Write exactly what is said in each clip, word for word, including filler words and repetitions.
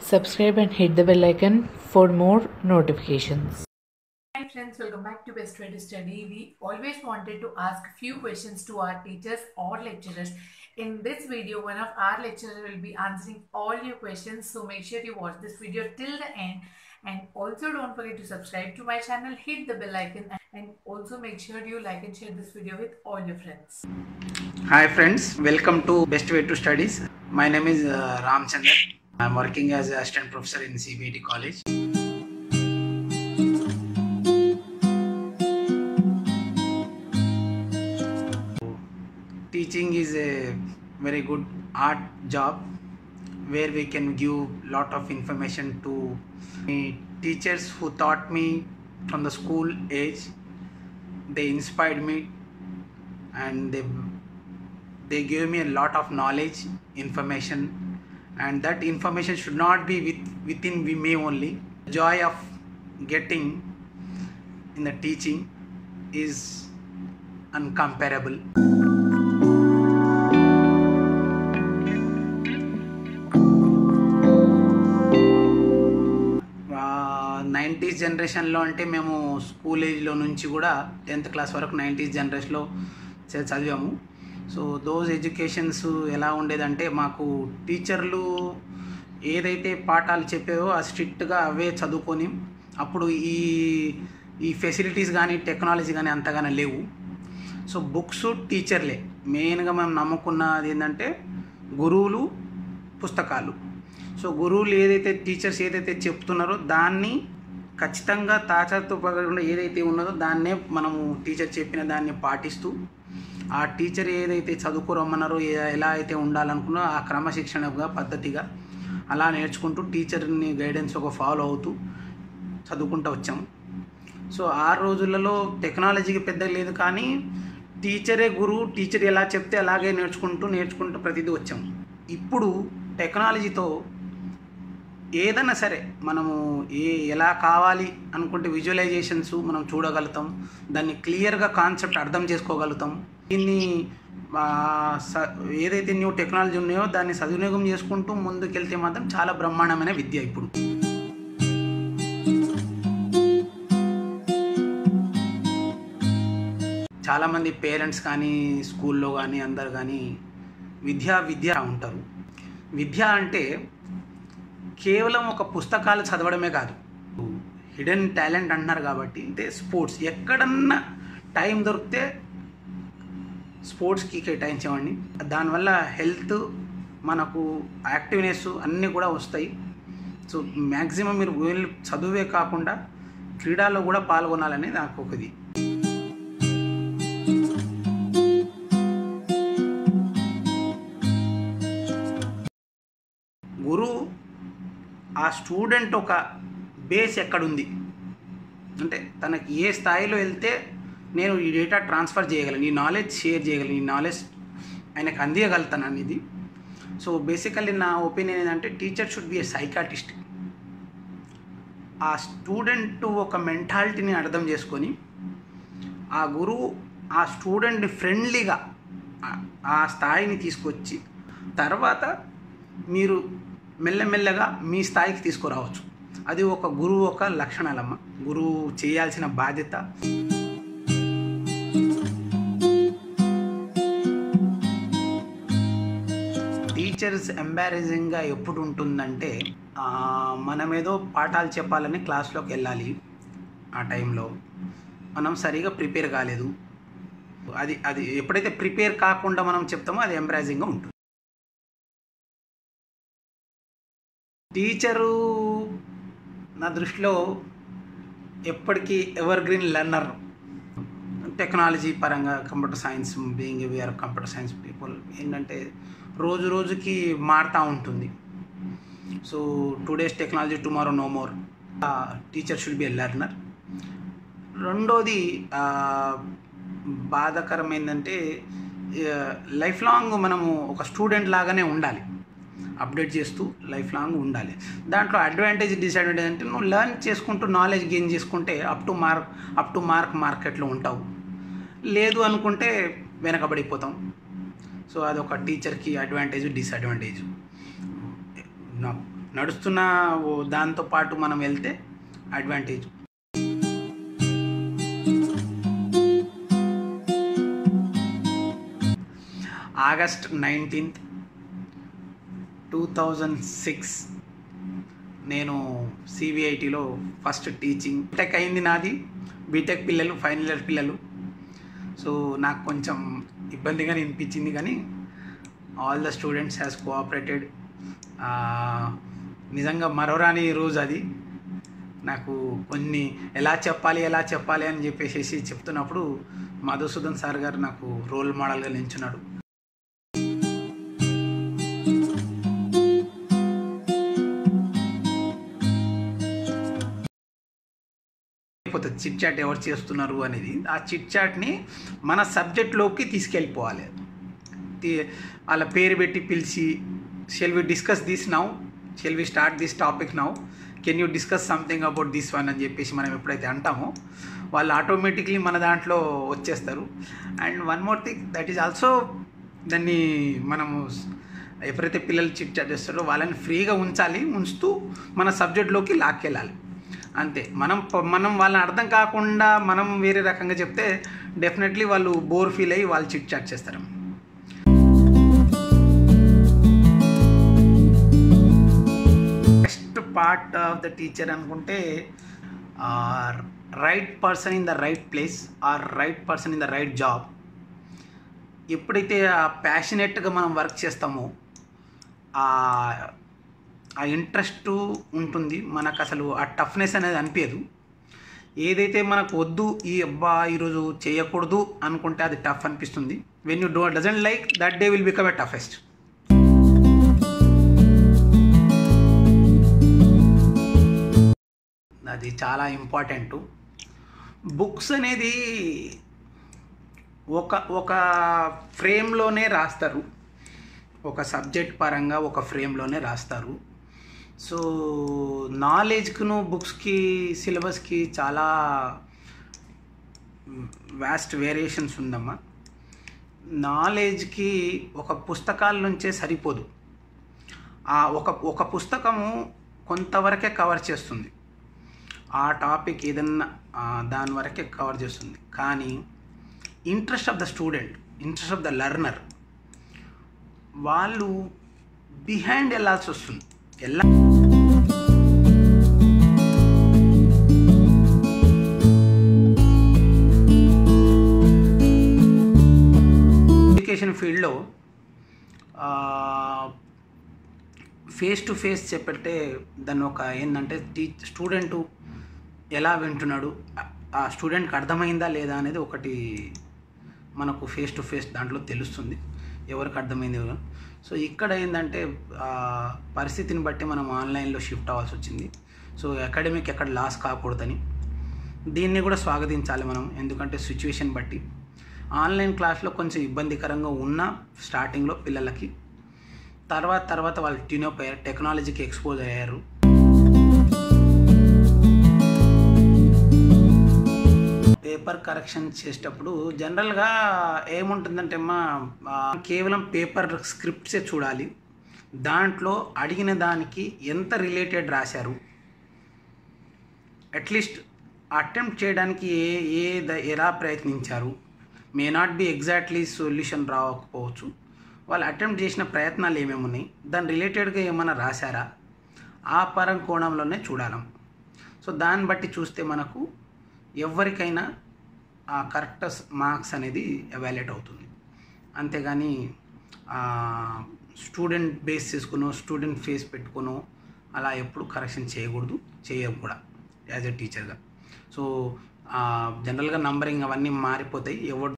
subscribe and hit the bell icon for more notifications. Hi friends, welcome back to Best Way to Study. We always wanted to ask a few questions to our teachers or lecturers. In this video, one of our lecturers will be answering all your questions. So make sure you watch this video till the end. And also don't forget to subscribe to my channel, hit the bell icon, and also make sure you like and share this video with all your friends. Hi friends, welcome to Best Way to Studies. My name is uh, Ramchandar. I am working as an assistant professor in C B I T College. Teaching is a very good art job where we can give lot of information to me. Teachers who taught me from the school age. They inspired me and they they gave me a lot of knowledge, information, and that information should not be with, within me only. The joy of getting in the teaching is uncomparable. Nineties జనరేషన్లో అంటే మేము school ఏజ్లో నుంచి కూడా tenth class వరకు nineties జనరేషన్లో చదివాము. So those educations ఎలా ఉండేదంటే మాకు టీచర్లు ఏదైతే పాఠాలు చెప్పావో ఆ స్ట్రిక్ట్గా అవే చదువుకొని, అప్పుడు ఈ ఈ ఫెసిలిటీస్ కానీ టెక్నాలజీ కానీ అంతగానే లేవు. సో బుక్స్ టీచర్లే మెయిన్గా మేము నమ్ముకున్నది ఏంటంటే గురువులు, పుస్తకాలు. సో గురువులు ఏదైతే టీచర్స్ ఏదైతే చెప్తున్నారో దాన్ని ఖచ్చితంగా తాచతో పగకుండా ఏదైతే ఉన్నదో దాన్నే మనము టీచర్ చెప్పిన దాన్ని పాటిస్తూ, ఆ టీచర్ ఏదైతే చదువుకోరమ్మన్నారో ఎలా అయితే ఉండాలనుకున్నారో ఆ క్రమశిక్షణగా పద్ధతిగా అలా నేర్చుకుంటూ టీచర్ని గైడెన్స్ ఒక ఫాలో అవుతూ చదువుకుంటూ వచ్చాము. సో ఆ రోజులలో టెక్నాలజీకి పెద్ద లేదు, కానీ టీచరే గురువు, టీచర్ ఎలా చెప్తే అలాగే నేర్చుకుంటూ నేర్చుకుంటూ ప్రతిదీ వచ్చాము. ఇప్పుడు టెక్నాలజీతో ఏదైనా సరే మనము ఏ ఎలా కావాలి అనుకుంటే విజువలైజేషన్స్ మనం చూడగలుగుతాం, దాన్ని క్లియర్గా కాన్సెప్ట్ అర్థం చేసుకోగలుగుతాం. దీన్ని ఏదైతే న్యూ టెక్నాలజీ ఉన్నాయో దాన్ని సద్వినియోగం చేసుకుంటూ ముందుకెళ్తే మాత్రం చాలా బ్రహ్మాండమైన విద్య. ఇప్పుడు చాలామంది పేరెంట్స్ కానీ స్కూల్లో కానీ అందరు కానీ విద్య విద్య ఉంటారు. విద్య అంటే కేవలం ఒక పుస్తకాలు చదవడమే కాదు, హిడెన్ టాలెంట్ అంటున్నారు కాబట్టి అంటే స్పోర్ట్స్ ఎక్కడన్నా టైం దొరికితే స్పోర్ట్స్కి కేటాయించామండి. దానివల్ల హెల్త్, మనకు యాక్టివ్నెస్ అన్నీ కూడా వస్తాయి. సో మ్యాక్సిమం మీరు చదువే కాకుండా క్రీడల్లో కూడా పాల్గొనాలని నాకు ఒకది. గురువు ఆ స్టూడెంట్ ఒక బేస్ ఎక్కడుంది అంటే తనకి ఏ స్థాయిలో వెళ్తే నేను ఈ డేటా ట్రాన్స్ఫర్ చేయగలను, ఈ నాలెడ్జ్ షేర్ చేయగలను, ఈ నాలెడ్జ్ ఆయనకు అందియగలుగుతాను అనేది. సో బేసికల్లీ నా ఒపీనియన్ ఏంటంటే teacher should be a psychiatrist. ఆ స్టూడెంట్ ఒక మెంటాలిటీని అర్థం చేసుకొని ఆ గురువు ఆ స్టూడెంట్ని ఫ్రెండ్లీగా ఆ స్థాయిని తీసుకొచ్చి తర్వాత మీరు మెల్లమెల్లగా మీ స్థాయికి తీసుకురావచ్చు. అది ఒక గురువు ఒక లక్షణాలమ్మ, గురువు చేయాల్సిన బాధ్యత. టీచర్స్ ఎంబారెసింగ్గా ఎప్పుడు ఉంటుందంటే మనం ఏదో పాఠాలు చెప్పాలని క్లాస్లోకి వెళ్ళాలి, ఆ టైంలో మనం సరిగా ప్రిపేర్ కాలేదు, అది అది ఎప్పుడైతే ప్రిపేర్ కాకుండా మనం చెప్తామో అది ఎంబారెసింగ్గా ఉంటుంది. టీచరు నా దృష్టిలో ఎప్పటికీ ఎవర్ గ్రీన్ లెర్నర్. టెక్నాలజీ పరంగా computer science, being we are computer science people ఏంటంటే రోజు రోజుకి మారుతూ ఉంటుంది. So today's technology tomorrow no more. Teacher should be a learner. రెండోది బాధాకరం ఏంటంటే లైఫ్ లాంగ్ మనము ఒక స్టూడెంట్ లాగానే ఉండాలి, అప్డేట్ చేస్తూ లైఫ్ లాంగ్ ఉండాలి. దాంట్లో అడ్వాంటేజ్ డిసడ్వాంటేజ్ అంటే నువ్వు లెర్న్ చేసుకుంటూ నాలెడ్జ్ గెయిన్ చేసుకుంటే up to mark up to mark మార్కెట్లో ఉంటావు, లేదు అనుకుంటే వెనకబడిపోతాం. సో అదొక టీచర్కి అడ్వాంటేజ్, డిసడ్వాంటేజ్. నడుస్తున్న దాంతో పాటు మనం వెళ్తే advantage. August nineteenth two thousand six నేను సిబిఐటిలో ఫస్ట్ టీచింగ్. బీటెక్ అయింది నాది. బీటెక్ పిల్లలు, ఫైనల్ ఇయర్ పిల్లలు. సో నాకు కొంచెం ఇబ్బందిగా అనిపించింది, కానీ all the students has cooperated. నిజంగా మరోరాని రోజు అది. నాకు కొన్ని ఎలా చెప్పాలి ఎలా చెప్పాలి అని చెప్పేసి చెప్తున్నప్పుడు మధుసూదన్ సార్ గారు నాకు రోల్ మోడల్గా నిల్చున్నాడు. చిట్ చాట్ ఎవరు చేస్తున్నారు అనేది, ఆ చిట్ చాట్ని మన సబ్జెక్ట్లోకి తీసుకెళ్ళిపోవాలి. వాళ్ళ పేరు పెట్టి పిలిచి, shall we discuss this now, shall we start this topic now, can you discuss something about this one అని చెప్పేసి మనం ఎప్పుడైతే అంటామో వాళ్ళు ఆటోమేటిక్లీ మన దాంట్లో వచ్చేస్తారు. And one more thing that is also, దాన్ని మనము ఎప్పుడైతే పిల్లలు చిట్ చాట్ చేస్తారో వాళ్ళని ఫ్రీగా ఉంచాలి, ఉంచుతూ మన సబ్జెక్ట్లోకి లాక్కెళ్ళాలి. అంతే. మనం మనం వాళ్ళని అర్థం కాకుండా మనం వేరే రకంగా చెప్తే డెఫినెట్లీ వాళ్ళు బోర్ ఫీల్ అయ్యి వాళ్ళు చిట్ చాట్ చేస్తారు. Next part of the teacher అనుకుంటే, right person in the right place or right person in the right job. ఎప్పుడైతే ప్యాషనేట్గా మనం వర్క్ చేస్తామో ఆ ఇంట్రెస్ట్ ఉంటుంది మనకు, అసలు ఆ టఫ్నెస్ అనేది అనిపించదు. ఏదైతే మనకు వద్దు, ఈ అబ్బా ఈరోజు చేయకూడదు అనుకుంటే అది టఫ్ అనిపిస్తుంది. When you do doesn't like that day will become a toughest. అది చాలా ఇంపార్టెంట్. బుక్స్ అనేది ఒక ఒక ఫ్రేమ్లోనే రాస్తారు, ఒక సబ్జెక్ట్ పరంగా ఒక ఫ్రేమ్లోనే రాస్తారు. సో నాలెడ్జ్కును బుక్స్కి సిలబస్కి చాలా వాస్ట్ వేరియేషన్స్ ఉందమ్మా. నాలెడ్జ్కి ఒక పుస్తకాల నుంచే సరిపోదు. ఒక ఒక పుస్తకము కొంతవరకే కవర్ చేస్తుంది, ఆ టాపిక్ ఏదన్నా దాని వరకే కవర్ చేస్తుంది. కానీ interest of the student, interest of the learner, వాళ్ళు బిహైండ్ వెళ్ళాల్సి వస్తుంది. ఎలా ఎడ్యుకేషన్ ఫీల్డ్లో ఫేస్ టు ఫేస్ చెప్పంటే దాన్ని ఒక ఏంటంటే టీ స్టూడెంటు ఎలా వింటున్నాడు, ఆ స్టూడెంట్కి అర్థమైందా లేదా అనేది ఒకటి మనకు ఫేస్ టు ఫేస్ దాంట్లో తెలుస్తుంది, ఎవరికి అర్థమైంది ఎవరు. సో ఇక్కడ ఏంటంటే పరిస్థితిని బట్టి మనం ఆన్లైన్లో షిఫ్ట్ అవ్వాల్సి వచ్చింది. సో అకాడమిక్ ఎక్కడ లాస్ కాకూడదని దీన్ని కూడా స్వాగతించాలి మనం. ఎందుకంటే సిచ్యువేషన్ బట్టి ఆన్లైన్ క్లాస్లో కొంచెం ఇబ్బందికరంగా ఉన్న స్టార్టింగ్లో పిల్లలకి, తర్వాత తర్వాత వాళ్ళు ట్యూనప్ అయ్యారు, టెక్నాలజీకి ఎక్స్పోజ్ అయ్యారు. పేపర్ కరెక్షన్ చేసేటప్పుడు జనరల్గా ఏముంటుందంటే అమ్మా, కేవలం పేపర్ స్క్రిప్ట్సే చూడాలి, దాంట్లో అడిగిన దానికి ఎంత రిలేటెడ్ రాశారు, అట్లీస్ట్ అటెంప్ట్ చేయడానికి ఏ ఏ ఎలా ప్రయత్నించారు. May not be exactly solution రాకపోవచ్చు, వాళ్ళు అటెంప్ట్ చేసిన ప్రయత్నాలు ఏమేమి ఉన్నాయి, దాని రిలేటెడ్గా ఏమైనా రాశారా, ఆ పరం కోణంలోనే చూడాలి. సో దాన్ని బట్టి చూస్తే మనకు ఎవరికైనా ఆ కరెక్ట్ మార్క్స్ అనేది ఎవాల్యుయేట్ అవుతుంది. అంతేగాని స్టూడెంట్ బేస్ చేసుకునో స్టూడెంట్ ఫేస్ పెట్టుకునో అలా ఎప్పుడు కరెక్షన్ చేయకూడదు, చేయము కూడా యాజ్ ఎ టీచర్గా. సో జనరల్గా నంబరింగ్ అవన్నీ మారిపోతాయి. ఎవరు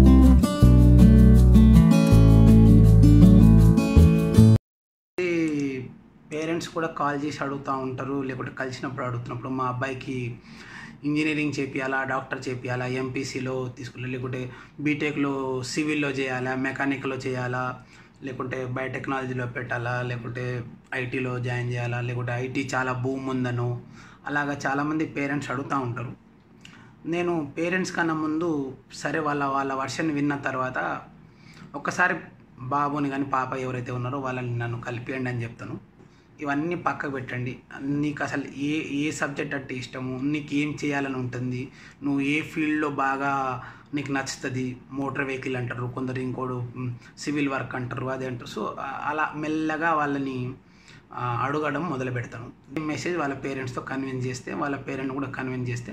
పేరెంట్స్ కూడా కాల్ చేసి అడుగుతూ ఉంటారు, లేకుంటే కలిసినప్పుడు అడుగుతున్నప్పుడు మా అబ్బాయికి ఇంజనీరింగ్ చేపియాలా, డాక్టర్ చేపియాలా, ఎంపీసీలో తీసుకెళ్ళి, లేకుంటే బీటెక్లో సివిల్లో చేయాలా, మెకానిక్లో చేయాలా, లేకుంటే బయోటెక్నాలజీలో పెట్టాలా, లేకుంటే ఐటీలో జాయిన్ చేయాలా, లేకుంటే ఐటీ చాలా భూమి ఉందనో అలాగా చాలామంది పేరెంట్స్ అడుగుతూ ఉంటారు. నేను పేరెంట్స్ కన్నా ముందు సరే వాళ్ళ వాళ్ళ వర్షన్ విన్న తర్వాత ఒక్కసారి బాబుని కానీ పాప ఎవరైతే ఉన్నారో వాళ్ళని నన్ను కలిపియండి అని చెప్తాను. ఇవన్నీ పక్కకు పెట్టండి. నీకు అసలు ఏ ఏ సబ్జెక్ట్ అంటే ఇష్టము, నీకు ఏం చేయాలని ఉంటుంది, నువ్వు ఏ ఫీల్డ్లో బాగా నీకు నచ్చుతుంది. మోటార్ వెహికల్ అంటారు కొందరు, ఇంకోడు సివిల్ వర్క్ అంటారు, అది అంటారు. సో అలా మెల్లగా వాళ్ళని అడగడం మొదలు పెడతాను. మెసేజ్ వాళ్ళ పేరెంట్స్తో కన్విన్స్ చేస్తే, వాళ్ళ పేరెంట్ కూడా కన్విన్స్ చేస్తే.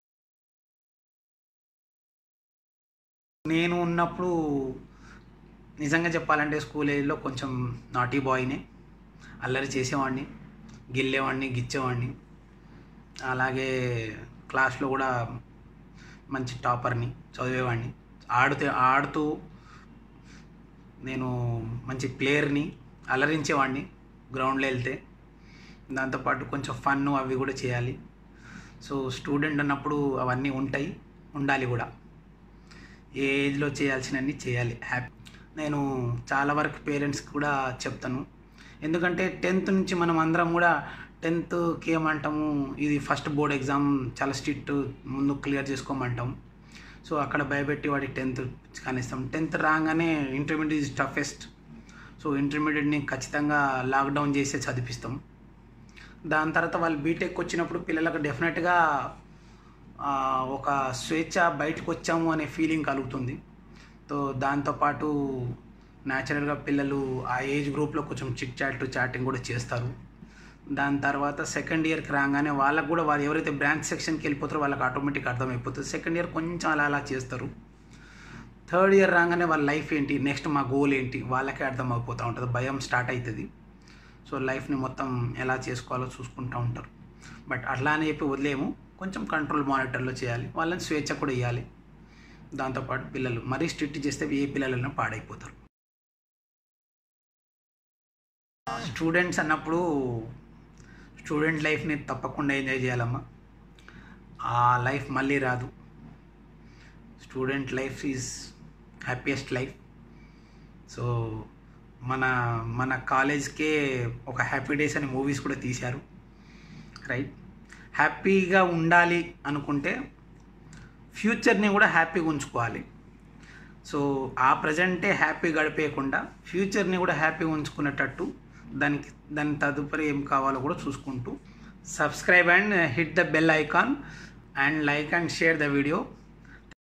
నేను ఉన్నప్పుడు నిజంగా చెప్పాలంటే స్కూల్ ఏజ్లో కొంచెం నాటీ బాయ్నే, అల్లరి చేసేవాడిని, గిల్లేవాడిని, గిచ్చేవాడిని. అలాగే క్లాస్లో కూడా మంచి టాపర్ని, చదివేవాడిని. ఆడుతూ ఆడుతూ నేను మంచి ప్లేయర్ని, అలరించేవాడిని గ్రౌండ్లో వెళ్తే. దాంతోపాటు కొంచెం ఫన్ అవి కూడా చేయాలి. సో స్టూడెంట్ అన్నప్పుడు అవన్నీ ఉంటాయి, ఉండాలి కూడా. ఏ ఏజ్లో చేయాల్సినవన్నీ చేయాలి. హ్యాపీ నేను చాలా వరకు పేరెంట్స్కి కూడా చెప్తాను. ఎందుకంటే టెన్త్ నుంచి మనం అందరం కూడా టెన్త్కి ఏమంటాము, ఇది ఫస్ట్ బోర్డ్ ఎగ్జామ్, చాలా స్ట్రిక్ట్, ముందు క్లియర్ చేసుకోమంటాం. సో అక్కడ భయపెట్టి వాడి టెన్త్ కానిస్తాం. టెన్త్ రాగానే ఇంటర్మీడియట్ ఈజ్ టఫెస్ట్. సో ఇంటర్మీడియట్ని ఖచ్చితంగా లాక్డౌన్ చేసే చదివిస్తాం. దాని తర్వాత వాళ్ళు బీటెక్ వచ్చినప్పుడు పిల్లలకు డెఫినెట్గా ఒక స్వేచ్ఛ, బయటకు వచ్చాము అనే ఫీలింగ్ కలుగుతుంది. సో దాంతోపాటు న్యాచురల్గా పిల్లలు ఆ ఏజ్ గ్రూప్లో కొంచెం చిట్ చాట్ చాటింగ్ కూడా చేస్తారు. దాని తర్వాత సెకండ్ ఇయర్కి రాగానే వాళ్ళకు కూడా వాళ్ళు ఎవరైతే బ్రాంచ్ సెక్షన్కి వెళ్ళిపోతారో వాళ్ళకి ఆటోమేటిక్ అర్థమైపోతుంది. సెకండ్ ఇయర్ కొంచెం అలా అలా చేస్తారు. థర్డ్ ఇయర్ రాగానే వాళ్ళ లైఫ్ ఏంటి, నెక్స్ట్ మా గోల్ ఏంటి వాళ్ళకే అర్థమైపోతూ ఉంటుంది. భయం స్టార్ట్ అవుతుంది. సో లైఫ్ని మొత్తం ఎలా చేసుకోవాలో చూసుకుంటూ ఉంటారు. బట్ అట్లా అని చెప్పి వదిలేము, కొంచెం కంట్రోల్ మానిటర్లో చేయాలి. వాళ్ళని స్వేచ్ఛ కూడా ఇవ్వాలి. దాంతోపాటు పిల్లలు మరీ స్ట్రిక్ట్ చేస్తే ఏ పిల్లలైనా పాడైపోతారు. స్టూడెంట్స్ అన్నప్పుడు స్టూడెంట్ లైఫ్ని తప్పకుండా ఎంజాయ్ చేయాలమ్మా. ఆ లైఫ్ మళ్ళీ రాదు. Student life is happiest life. So మన మన కాలేజ్కే ఒక హ్యాపీ డేస్ అనే మూవీస్ కూడా తీశారు, రైట్. హ్యాపీగా ఉండాలి అనుకుంటే ఫ్యూచర్ని కూడా హ్యాపీగా ఉంచుకోవాలి. సో ఆ ప్రజెంటే హ్యాపీ గడిపేయకుండా ఫ్యూచర్ని కూడా హ్యాపీగా ఉంచుకునేటట్టు దానికి దాని తదుపరి ఏం కావాలో కూడా చూసుకుంటూ subscribe and hit the bell icon and like and share the video.